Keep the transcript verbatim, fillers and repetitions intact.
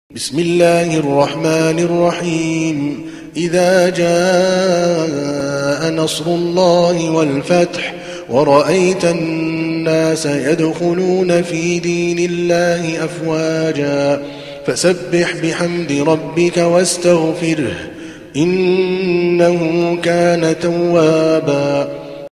بسم الله الرحمن الرحيم إذا جاء نصر الله والفتح ورأيت الناس يدخلون في دين الله أفواجا فسبح بحمد ربك واستغفره إنه كان توابا